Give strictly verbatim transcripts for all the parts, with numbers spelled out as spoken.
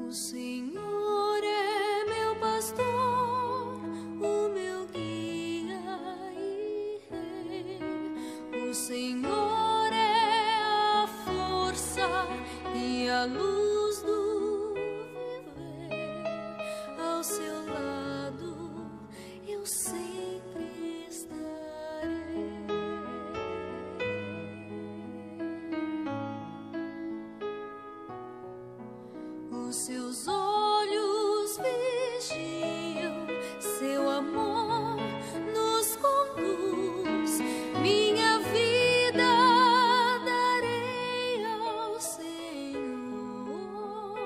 O Senhor é meu pastor, o meu guia e rei. O Senhor é a força e a luz do viver. Ao seu lado eu sempre estarei. Os seus olhos vigiam, seu amor nos conduz. Minha vida darei ao Senhor,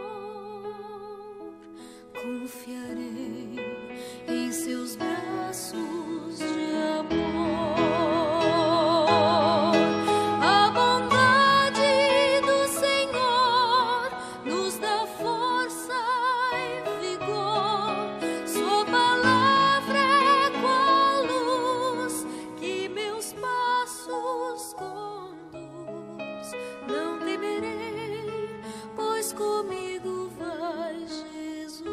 confiarei em seus braços de amor. A bondade do Senhor nos dá força e vigor. Sua palavra é qual luz que meus passos conduz. Não temerei, pois comigo vai Jesus.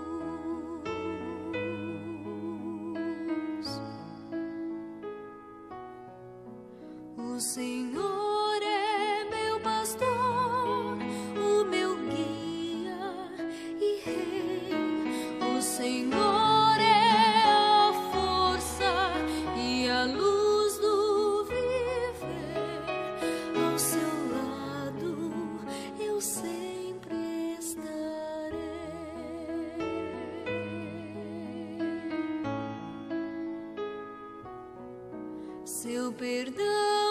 O Senhor é meu pastor, o meu guia e rei. O Senhor é a força e a luz do viver. Ao seu lado eu sempre estarei. Seu perdão